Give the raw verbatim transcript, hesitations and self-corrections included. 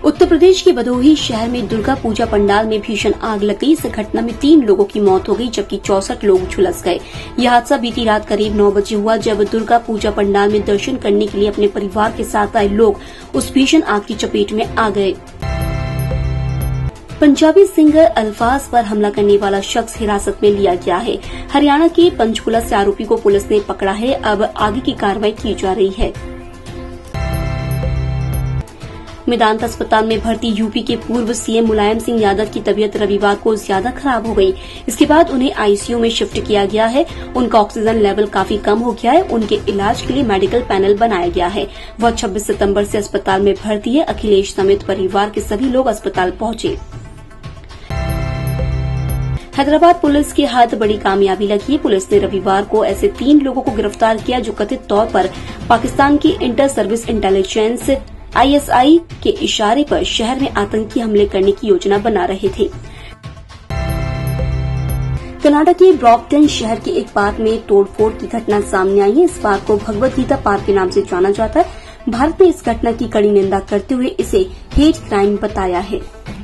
उत्तर प्रदेश के भदोही शहर में दुर्गा पूजा पंडाल में भीषण आग लग गई। इस घटना में तीन लोगों की मौत हो गई जबकि चौसठ लोग झुलस गए। यह हादसा बीती रात करीब नौ बजे हुआ जब दुर्गा पूजा पंडाल में दर्शन करने के लिए अपने परिवार के साथ आए लोग उस भीषण आग की चपेट में आ गए। पंजाबी सिंगर अल्फाज पर हमला करने वाला शख्स हिरासत में लिया गया है। हरियाणा के पंचकुला से आरोपी को पुलिस ने पकड़ा है। अब आगे की कार्रवाई की जा रही है। मेदांत अस्पताल में भर्ती यूपी के पूर्व सीएम मुलायम सिंह यादव की तबीयत रविवार को ज्यादा खराब हो गई। इसके बाद उन्हें आईसीयू में शिफ्ट किया गया है। उनका ऑक्सीजन लेवल काफी कम हो गया है। उनके इलाज के लिए मेडिकल पैनल बनाया गया है। वह छब्बीस सितंबर से अस्पताल में भर्ती है। अखिलेश समेत परिवार के सभी लोग अस्पताल पहुंचे। हैदराबाद पुलिस के हाथ बड़ी कामयाबी लगी है। पुलिस ने रविवार को ऐसे तीन लोगों को गिरफ्तार किया जो कथित तौर पर पाकिस्तान की इंटर सर्विस इंटेलिजेंस आईएसआई के इशारे पर शहर में आतंकी हमले करने की योजना बना रहे थे। कनाडा के ब्रॉम्पटन शहर के एक पार्क में तोड़फोड़ की घटना सामने आई है। इस पार्क को भगवत गीता पार्क के नाम से जाना जाता है। भारत ने इस घटना की कड़ी निंदा करते हुए इसे हेट क्राइम बताया है।